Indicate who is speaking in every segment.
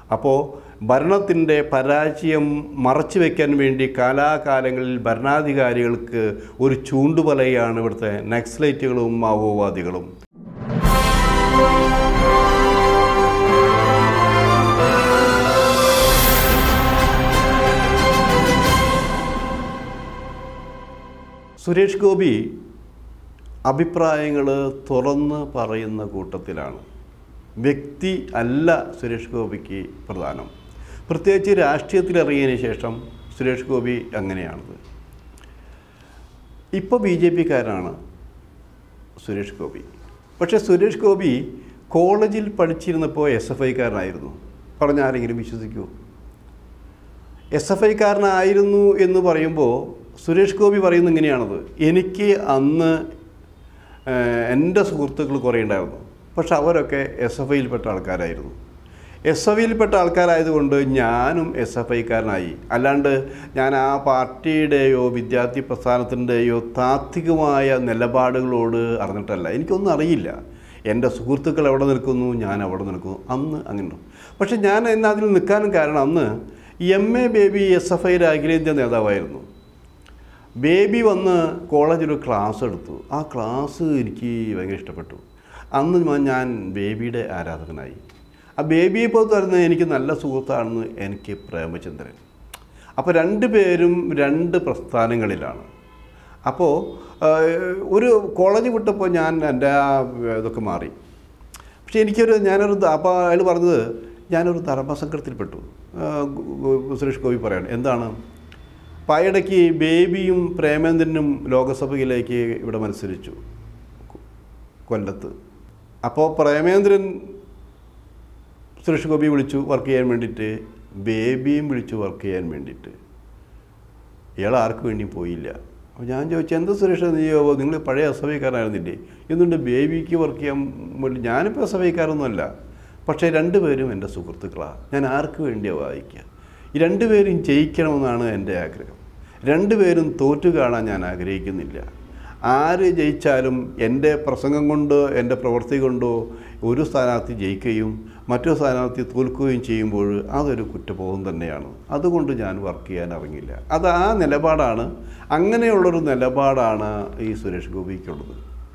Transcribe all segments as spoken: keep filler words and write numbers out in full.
Speaker 1: അപ്പോൾ ഭരണത്തിൻ്റെ പരാജയം മറച്ചു വയ്ക്കാൻ വേണ്ടി കാലാകാലങ്ങളിൽ ഭരണാധികാരികൾക്ക് ഒരു ചൂണ്ടുപലയാണ് ഇവിടുത്തെ നക്സലൈറ്റുകളും മാവോവാദികളും. സുരേഷ് ഗോപി അഭിപ്രായങ്ങൾ തുറന്ന് പറയുന്ന കൂട്ടത്തിലാണ്. വ്യക്തി അല്ല സുരേഷ് ഗോപിക്ക് പ്രധാനം. പ്രത്യേകിച്ച് രാഷ്ട്രീയത്തിലിറങ്ങിയതിന് ശേഷം സുരേഷ് ഗോപി അങ്ങനെയാണത്. ഇപ്പോൾ ബി ജെ പിക്കാരനാണ് സുരേഷ് ഗോപി. പക്ഷേ സുരേഷ് ഗോപി കോളേജിൽ പഠിച്ചിരുന്നപ്പോൾ എസ് എഫ് ഐക്കാരനായിരുന്നു. പറഞ്ഞ ആരെങ്കിലും വിശ്വസിക്കുമോ? എസ് എഫ് ഐക്കാരനായിരുന്നു എന്ന് പറയുമ്പോൾ സുരേഷ് ഗോപി പറയുന്നത് ഇങ്ങനെയാണത്: എനിക്ക് അന്ന് എൻ്റെ സുഹൃത്തുക്കൾ കുറേ ഉണ്ടായിരുന്നു, പക്ഷെ അവരൊക്കെ എസ് എഫ് ഐയിൽപ്പെട്ട ആൾക്കാരായിരുന്നു. എസ് എഫ് ഐയിൽപ്പെട്ട ആൾക്കാരായതുകൊണ്ട് ഞാനും എസ് എഫ് ഐക്കാരനായി. അല്ലാണ്ട് ഞാൻ ആ പാർട്ടിയുടെയോ വിദ്യാർത്ഥി പ്രസ്ഥാനത്തിൻ്റെയോ താത്വികമായ നിലപാടുകളോട് അറിഞ്ഞിട്ടല്ല. എനിക്കൊന്നും അറിയില്ല. എൻ്റെ സുഹൃത്തുക്കൾ എവിടെ നിൽക്കുന്നു, ഞാൻ അവിടെ നിൽക്കുന്നു. അന്ന് അങ്ങനെ. പക്ഷെ ഞാൻ ഇന്ന് അതിൽ നിൽക്കാനും കാരണം അന്ന് M A Baby S F ഐയുടെ അഖിലേന്ത്യാ നേതാവായിരുന്നു. ബേബി വന്ന് കോളേജിൽ ക്ലാസ് എടുത്തു. ആ ക്ലാസ് എനിക്ക് ഭയങ്കര ഇഷ്ടപ്പെട്ടു. അന്ന് ഞാൻ ബേബിയുടെ ആരാധകനായി. ആ ബേബിയെ ഇപ്പോൾ തരുന്നത് എനിക്ക് നല്ല സുഹൃത്താണെന്ന് എനിക്ക് പ്രേമചന്ദ്രൻ. അപ്പോൾ രണ്ട് പേരും രണ്ട് പ്രസ്ഥാനങ്ങളിലാണ്. അപ്പോൾ ഒരു കോളേജ് വിട്ടപ്പോൾ ഞാൻ എൻ്റെ ആ ഇതൊക്കെ മാറി. പക്ഷേ എനിക്കൊരു ഞാനൊരു അപ്പോൾ അയാൾ പറഞ്ഞത് ഞാനൊരു ധർമ്മസങ്കടത്തിൽപ്പെട്ടു. സുരേഷ് ഗോപി പറയാണ് എന്താണ്? പായടയ്ക്ക് ബേബിയും പ്രേമേന്ദ്രനും ലോകസഭയിലേക്ക് ഇവിടെ മത്സരിച്ചു കൊല്ലത്ത്. അപ്പോൾ പ്രേമേന്ദ്രൻ സുരേഷ് ഗോപി വിളിച്ചു വർക്ക് ചെയ്യാൻ വേണ്ടിയിട്ട്, ബേബിയും വിളിച്ചു വർക്ക് ചെയ്യാൻ വേണ്ടിയിട്ട്. ഇയാൾ ആർക്കും വേണ്ടിയും പോയില്ല. അപ്പോൾ ഞാൻ ചോദിച്ചു എന്താ സുരേഷ് നീയോ നിങ്ങൾ പഴയ എസ് എഫ് ഐക്കാരനായിരുന്നില്ലേ, എന്തുകൊണ്ട് ബേബിക്ക് വർക്ക് ചെയ്യാൻ വേണ്ടി? ഞാനിപ്പോൾ എസ് എഫ് ഐക്കാരൊന്നുമല്ല, പക്ഷേ രണ്ടുപേരും എൻ്റെ സുഹൃത്തുക്കളാണ്. ഞാൻ ആർക്ക് വേണ്ടിയാണ് വായിക്കുക? ഈ രണ്ടുപേരും ജയിക്കണമെന്നാണ് എൻ്റെ ആഗ്രഹം. രണ്ടുപേരും തോറ്റു കാണാൻ ഞാൻ ആഗ്രഹിക്കുന്നില്ല. ആര് ജയിച്ചാലും എൻ്റെ പ്രസംഗം കൊണ്ട് എൻ്റെ പ്രവൃത്തി കൊണ്ടോ ഒരു സ്ഥാനാർത്ഥി ജയിക്കുകയും മറ്റൊരു സ്ഥാനാർത്ഥി തോൽക്കുകയും ചെയ്യുമ്പോൾ അതൊരു കുറ്റബോധം തന്നെയാണ്. അതുകൊണ്ട് ഞാൻ വർക്ക് ചെയ്യാൻ ഇറങ്ങില്ല. അത് ആ നിലപാടാണ്, അങ്ങനെയുള്ളൊരു നിലപാടാണ് ഈ സുരേഷ് ഗോപിക്കുള്ളത്.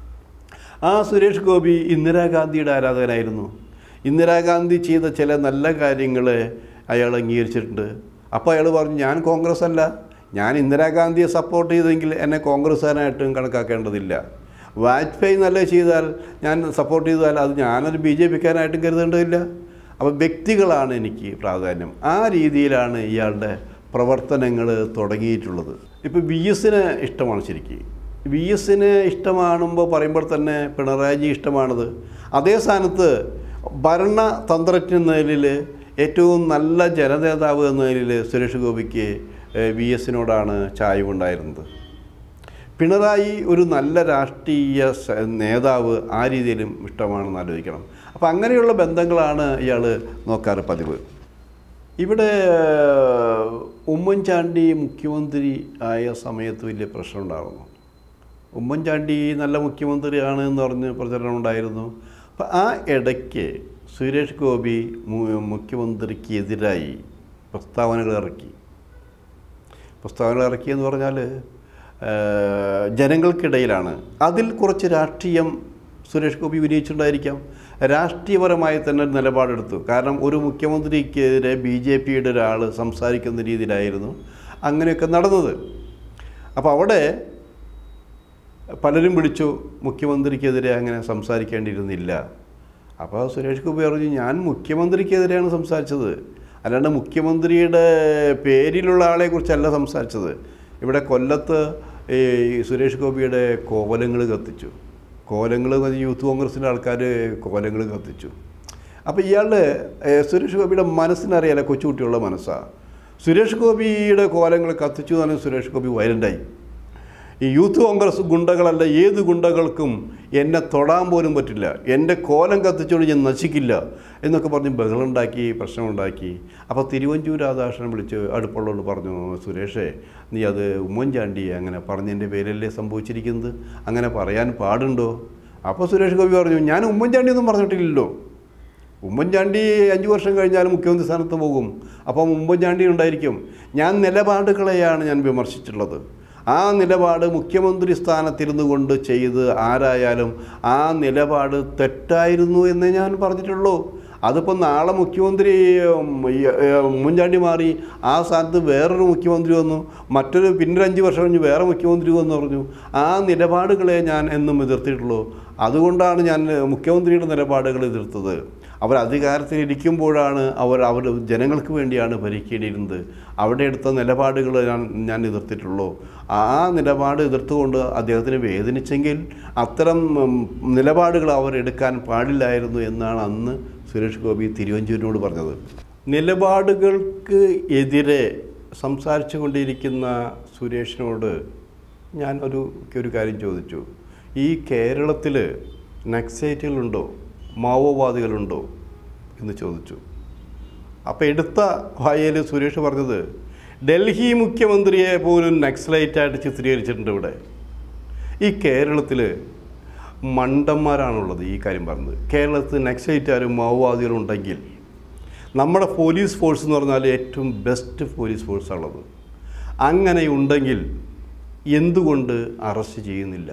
Speaker 1: ആ സുരേഷ് ഗോപി ഇന്ദിരാഗാന്ധിയുടെ ആരാധകനായിരുന്നു. ഇന്ദിരാഗാന്ധി ചെയ്ത ചില നല്ല കാര്യങ്ങൾ അയാൾ അംഗീകരിച്ചിട്ടുണ്ട്. അപ്പോൾ അയാൾ പറഞ്ഞു ഞാൻ കോൺഗ്രസ് അല്ല, ഞാൻ ഇന്ദിരാഗാന്ധിയെ സപ്പോർട്ട് ചെയ്തെങ്കിൽ എന്നെ കോൺഗ്രസ്സുകാരനായിട്ടും കണക്കാക്കേണ്ടതില്ല. വാജ്പേയി നല്ല ചെയ്താൽ ഞാൻ സപ്പോർട്ട് ചെയ്താൽ അത് ഞാനൊരു ബി ജെ പിക്കാരനായിട്ടും കരുതേണ്ടതില്ല. അപ്പോൾ വ്യക്തികളാണ് എനിക്ക് പ്രാധാന്യം. ആ രീതിയിലാണ് ഇയാളുടെ പ്രവർത്തനങ്ങൾ തുടങ്ങിയിട്ടുള്ളത്. ഇപ്പോൾ വി എസിന് ഇഷ്ടമാണ് ശരിക്കും. വി എസിന് ഇഷ്ടമാണുമ്പോൾ പറയുമ്പോൾ തന്നെ പിണറായി ഇഷ്ടമാണത്. അതേ സ്ഥാനത്ത് ഭരണതന്ത്രജ്ഞ എന്ന നിലയിൽ ഏറ്റവും നല്ല ജനനേതാവ് എന്ന നിലയിൽ സുരേഷ് ഗോപിക്ക് വി എസിനോടാണ് ചായ്വുണ്ടായിരുന്നത്. പിണറായി ഒരു നല്ല രാഷ്ട്രീയ നേതാവ് ആ രീതിയിലും ഇഷ്ടമാണെന്ന് ആലോചിക്കണം. അപ്പോൾ അങ്ങനെയുള്ള ബന്ധങ്ങളാണ് ഇയാൾ നോക്കാറ് പതിവ്. ഇവിടെ ഉമ്മൻചാണ്ടി മുഖ്യമന്ത്രി ആയ സമയത്ത് വലിയ പ്രശ്നം ഉണ്ടായിരുന്നു. ഉമ്മൻചാണ്ടി നല്ല മുഖ്യമന്ത്രിയാണ് എന്ന് പറഞ്ഞ് പ്രചരണം ഉണ്ടായിരുന്നു. അപ്പോൾ ആ ഇടയ്ക്ക് സുരേഷ് ഗോപി മുഖ്യമന്ത്രിക്കെതിരായി പ്രസ്താവനകൾ ഇറക്കി. പ്രസ്താവനകൾ ഇറക്കിയെന്ന് പറഞ്ഞാൽ ജനങ്ങൾക്കിടയിലാണ്. അതിൽ കുറച്ച് രാഷ്ട്രീയം സുരേഷ് ഗോപി വിനിയോഗിച്ചിട്ടുണ്ടായിരിക്കാം. രാഷ്ട്രീയപരമായി തന്നെ നിലപാടെടുത്തു. കാരണം ഒരു മുഖ്യമന്ത്രിക്കെതിരെ ബി ജെ പിയുടെ ഒരാൾ സംസാരിക്കുന്ന രീതിയിലായിരുന്നു അങ്ങനെയൊക്കെ നടന്നത്. അപ്പോൾ അവിടെ പലരും വിളിച്ചു മുഖ്യമന്ത്രിക്കെതിരെ അങ്ങനെ സംസാരിക്കേണ്ടിയിരുന്നില്ല. അപ്പോൾ സുരേഷ് ഗോപി പറഞ്ഞു ഞാൻ മുഖ്യമന്ത്രിക്കെതിരെയാണ് സംസാരിച്ചത്, അല്ലാണ്ട് മുഖ്യമന്ത്രിയുടെ പേരിലുള്ള ആളെക്കുറിച്ചല്ല സംസാരിച്ചത്. ഇവിടെ കൊല്ലത്ത് ഈ സുരേഷ് ഗോപിയുടെ കോലങ്ങൾ കത്തിച്ചു. കോലങ്ങൾ യൂത്ത് കോൺഗ്രസിൻ്റെ ആൾക്കാർ കോലങ്ങൾ കത്തിച്ചു. അപ്പോൾ ഇയാളുടെ സുരേഷ് ഗോപിയുടെ മനസ്സിനറിയാലോ, കൊച്ചുകുട്ടിയുള്ള മനസ്സാണ്. സുരേഷ് ഗോപിയുടെ കോലങ്ങൾ കത്തിച്ചു എന്ന് പറഞ്ഞാൽ സുരേഷ് ഗോപി വയലൻ്റായി. ഈ യൂത്ത് കോൺഗ്രസ് ഗുണ്ടകളല്ല, ഏത് ഗുണ്ടകൾക്കും എന്നെ തൊടാൻ പോലും പറ്റില്ല, എൻ്റെ കോലം കത്തിച്ചുകൊണ്ട് ഞാൻ നശിക്കില്ല എന്നൊക്കെ പറഞ്ഞ് ബഹളുണ്ടാക്കി, പ്രശ്നമുണ്ടാക്കി. അപ്പോൾ തിരുവഞ്ചൂർ രാധാകൃഷ്ണൻ വിളിച്ച് അടുപ്പുള്ളവരോട് പറഞ്ഞു, സുരേഷേ നീ അത് ഉമ്മൻചാണ്ടി അങ്ങനെ പറഞ്ഞതിൻ്റെ പേരല്ലേ സംഭവിച്ചിരിക്കുന്നത്, അങ്ങനെ പറയാൻ പാടുണ്ടോ? അപ്പോൾ സുരേഷ് ഗോപി പറഞ്ഞു ഞാൻ ഉമ്മൻചാണ്ടിയൊന്നും പറഞ്ഞിട്ടില്ലല്ലോ, ഉമ്മൻചാണ്ടി അഞ്ച് വർഷം കഴിഞ്ഞാൽ മുഖ്യമന്ത്രി സ്ഥാനത്ത് പോകും. അപ്പം ഉമ്മൻചാണ്ടി ഉണ്ടായിരിക്കും. ഞാൻ നിലപാടുകളെയാണ് ഞാൻ വിമർശിച്ചിട്ടുള്ളത്. ആ നിലപാട് മുഖ്യമന്ത്രി സ്ഥാനത്തിരുന്നു കൊണ്ട് ചെയ്ത് ആരായാലും ആ നിലപാട് തെറ്റായിരുന്നു എന്നേ ഞാൻ പറഞ്ഞിട്ടുള്ളൂ. അതിപ്പോൾ നാളെ മുഖ്യമന്ത്രി ഉമ്മൻചാണ്ടി മാറി ആ സ്ഥാനത്ത് വേറൊരു മുഖ്യമന്ത്രി വന്നു, മറ്റൊരു പിന്നൊരു അഞ്ച് വർഷം കഴിഞ്ഞ് വേറെ മുഖ്യമന്ത്രി വന്നു പറഞ്ഞു. ആ നിലപാടുകളെ ഞാൻ എന്നും എതിർത്തിട്ടുള്ളൂ. അതുകൊണ്ടാണ് ഞാൻ മുഖ്യമന്ത്രിയുടെ നിലപാടുകൾ എതിർത്തത്. അവർ അധികാരത്തിലിരിക്കുമ്പോഴാണ് അവർ അവർ ജനങ്ങൾക്ക് വേണ്ടിയാണ് ഭരിക്കേണ്ടിയിരുന്നത്. അവിടെ എടുത്ത നിലപാടുകൾ ഞാൻ ഞാൻ എതിർത്തിട്ടുള്ളൂ. ആ നിലപാട് എതിർത്തുകൊണ്ട് അദ്ദേഹത്തിന് വേദനിച്ചെങ്കിൽ അത്തരം നിലപാടുകൾ അവർ എടുക്കാൻ പാടില്ലായിരുന്നു എന്നാണ് അന്ന് സുരേഷ് ഗോപി തിരുവഞ്ചൂരിനോട് പറഞ്ഞത്. നിലപാടുകൾക്ക് എതിരെ സംസാരിച്ചു കൊണ്ടിരിക്കുന്ന സുരേഷിനോട് ഞാൻ ഒരു ഒരു കാര്യം ചോദിച്ചു. ഈ കേരളത്തിൽ നക്സലൈറ്റുകളുണ്ടോ, മാവോവാദികളുണ്ടോ എന്ന് ചോദിച്ചു. അപ്പോൾ എടുത്ത വായയിൽ സുരേഷ് പറഞ്ഞത് ഡൽഹി മുഖ്യമന്ത്രിയെ പോലും നക്സലൈറ്റായിട്ട് ചിത്രീകരിച്ചിട്ടുണ്ട്. ഇവിടെ ഈ കേരളത്തിൽ മണ്ടന്മാരാണുള്ളത് ഈ കാര്യം പറഞ്ഞത്. കേരളത്തിൽ നക്സലൈറ്റുകാരും മാവോവാദികളും ഉണ്ടെങ്കിൽ നമ്മുടെ പോലീസ് ഫോഴ്സ് എന്ന് പറഞ്ഞാൽ ഏറ്റവും ബെസ്റ്റ് പോലീസ് ഫോഴ്സാണുള്ളത്. അങ്ങനെ ഉണ്ടെങ്കിൽ എന്തുകൊണ്ട് അറസ്റ്റ് ചെയ്യുന്നില്ല?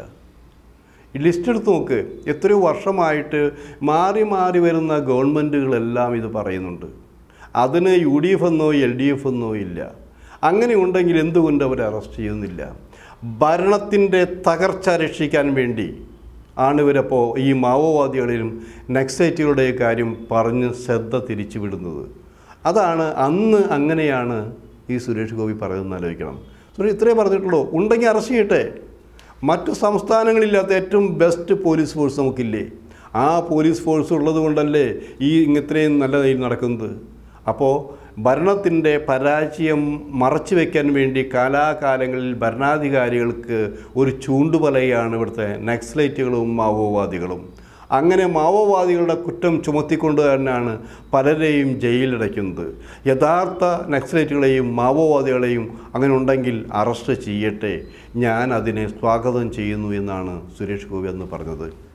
Speaker 1: ഈ ലിസ്റ്റ് എടുത്ത് നോക്ക്. എത്രയോ വർഷമായിട്ട് മാറി മാറി വരുന്ന ഗവൺമെൻറ്റുകളെല്ലാം ഇത് പറയുന്നുണ്ട്. അതിന് യു ഡി എഫ് എന്നോ എൽ ഡി എഫ് എന്നോ ഇല്ല. അങ്ങനെ ഉണ്ടെങ്കിൽ എന്തുകൊണ്ട് അവരെ അറസ്റ്റ് ചെയ്യുന്നില്ല? ഭരണത്തിൻ്റെ തകർച്ച രക്ഷിക്കാൻ വേണ്ടി ആണ് ഇവരപ്പോൾ ഈ മാവോവാദികളിലും നക്സലൈറ്റുകളുടെ കാര്യം പറഞ്ഞ് ശ്രദ്ധ തിരിച്ചു വിടുന്നത്. അതാണ് അന്ന് അങ്ങനെയാണ് ഈ സുരേഷ് ഗോപി പറയുന്നത് ആലോചിക്കണം. സുരേഷ് ഇത്രേ പറഞ്ഞിട്ടുള്ളൂ. ഉണ്ടെങ്കിൽ അറസ്റ്റ് ചെയ്യട്ടെ. മറ്റു സംസ്ഥാനങ്ങളില്ലാത്ത ഏറ്റവും ബെസ്റ്റ് പോലീസ് ഫോഴ്സ് നമുക്കില്ലേ? ആ പോലീസ് ഫോഴ്സ് ഉള്ളത് കൊണ്ടല്ലേ ഈ ഇത്രയും നല്ല രീതിയിൽ നടക്കുന്നത്. അപ്പോൾ ഭരണത്തിൻ്റെ പരാജയം മറച്ചു വയ്ക്കാൻ വേണ്ടി കാലാകാലങ്ങളിൽ ഭരണാധികാരികൾക്ക് ഒരു ചൂണ്ടുപലയാണ് ഇവിടുത്തെ നക്സലൈറ്റുകളും മാവോവാദികളും. അങ്ങനെ മാവോവാദികളുടെ കുറ്റം ചുമത്തിക്കൊണ്ട് തന്നെയാണ് പലരെയും ജയിലിലടയ്ക്കുന്നത്. യഥാർത്ഥ നക്സലൈറ്റുകളെയും മാവോവാദികളെയും അങ്ങനെ ഉണ്ടെങ്കിൽ അറസ്റ്റ് ചെയ്യട്ടെ. ഞാൻ അതിനെ സ്വാഗതം ചെയ്യുന്നു എന്നാണ് സുരേഷ് ഗോപി അന്ന് പറഞ്ഞത്.